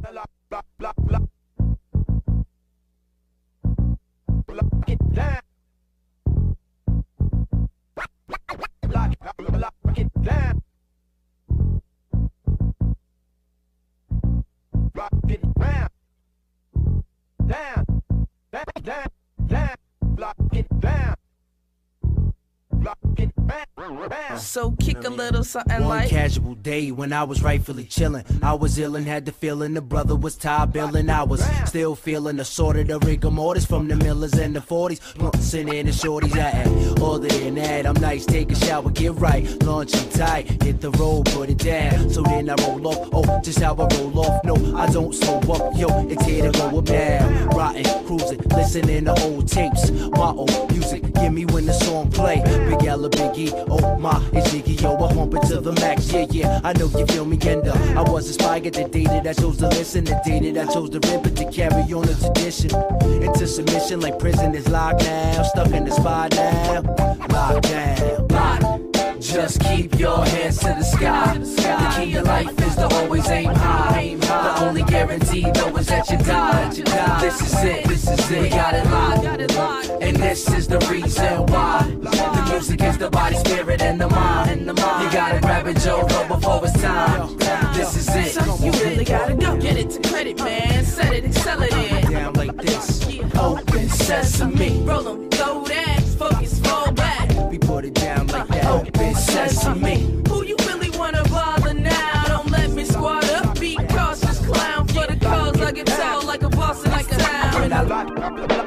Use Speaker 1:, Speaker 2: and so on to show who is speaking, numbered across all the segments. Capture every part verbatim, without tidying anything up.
Speaker 1: So kick a little something
Speaker 2: One
Speaker 1: like
Speaker 2: casual day when I was rightfully chillin', I was ill and had the feeling the brother was tired billing. I was still feeling assorted of rigor mortis from the millers and the forties, blunting in the shorties. I had other than that, I'm nice, take a shower, get right, lunch and tight, hit the road, put it down. So then I roll off, oh, just how I roll off. No, I don't slow up, yo, it's here to go up now. Rotten, cruising, listening to old tapes, my old music, give me when the song play. Big L, Big E, oh my, it's Jiggy, yo, I pump it to the max, yeah, yeah, I know you feel me, and uh, I was inspired the day that I chose to listen, the day that I chose to rip it, to carry on the tradition, into submission like prison is locked down, stuck in the spot now, locked down, locked. Just keep your hands to the sky, the key to life is to always aim high, the only guarantee though is that you die, this is it, this is it, we got it locked, and this is the reason why, the music is the body, spirit, and the mind, you gotta grab it, Joe, before it's time, this is it,
Speaker 1: so you really gotta go get it to credit, man, set it, excel it in,
Speaker 2: down like this, open sesame,
Speaker 1: roll them, throw that, focus, fall back,
Speaker 2: we put it down like that, open sesame,
Speaker 1: who you really wanna bother now, don't let me squat up, be cautious, clown for the cause, I get tall like a boss and like a town.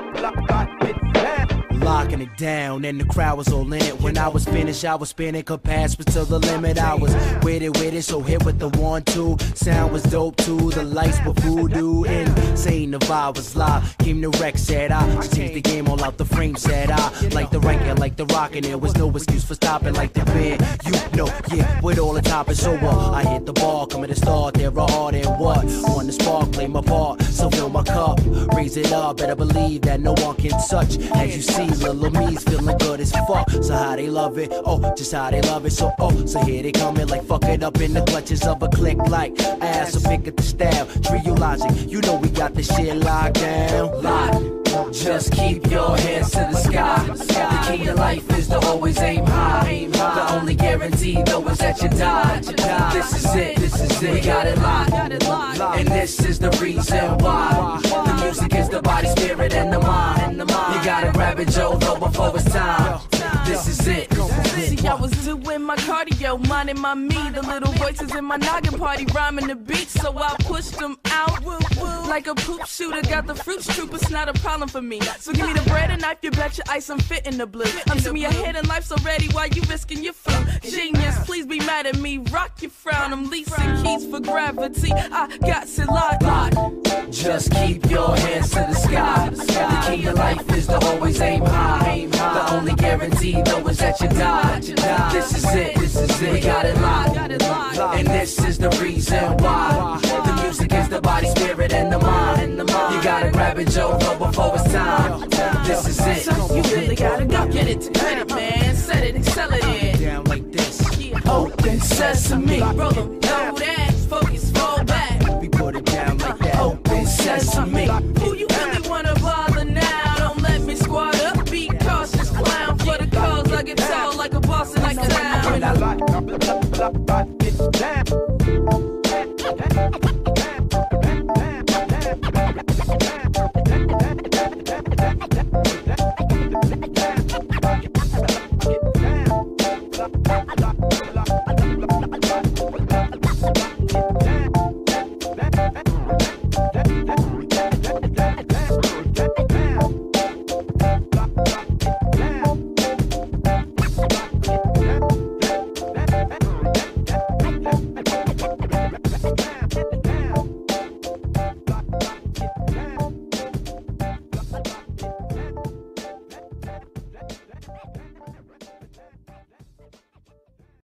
Speaker 2: Locking it down, and the crowd was all in it. When I was finished, I was spinning capacitors to the limit. I was with it, with it, so hit with the one, two. Sound was dope too, the lights were voodoo. Insane, the vibe was live. Came the wreck, said I changed the game all out the frame, said I like the rank, and like the rock, and there was no excuse for stopping like the band. You know, yeah, with all the topping, so uh, I hit the bar, coming to start, there are hard and what? On the spark, play my part, so fill my cup, raise it up, better believe that no one can touch. As you see, little me's feeling good as fuck. So how they love it, oh, just how they love it. So oh, so here they coming like fuck it up in the clutches of a click like ass. So pick up the style, Treologic, you know we got the shit locked down. Lock, just keep your hands to the sky. The key to life is to always aim high. The only guarantee though is that you die. This is it, this is it, we got it locked, and this is the reason why. The music is the body, spirit, and the mind. You gotta grab it, Joe, though, before it's time. This is it.
Speaker 1: See, I was doing my cardio, minding my me. The little voices in my noggin party rhyming the beats, so I pushed them out like a poop shooter. Got the fruits troopers, not a problem for me. So give me the bread and knife, you bet your ice I'm fit in the blue. I'm to me ahead in life's already, why you risking your food? Genius, please be mad at me, rock your frown. I'm leasing keys for gravity, I got it locked.
Speaker 2: Just keep your hands to the sky. The key to life is to always aim high. The only guarantee though is that you die. This is it, this is it, we got it locked, and this is the reason why. The music is the body, spirit, and the mind. You gotta grab it, Joe, before it's time. This is it.
Speaker 1: So you really gotta go get it to credit, man. Set it, excel it in.
Speaker 2: Down like this.
Speaker 1: Open sesame, roll them, throw that, focus, fall back.
Speaker 2: We put it down like that. Open sesame.
Speaker 1: Who you really wanna bother now? Don't let me squat up, be cautious, clown for the cause. I get tall like a boss and like a town.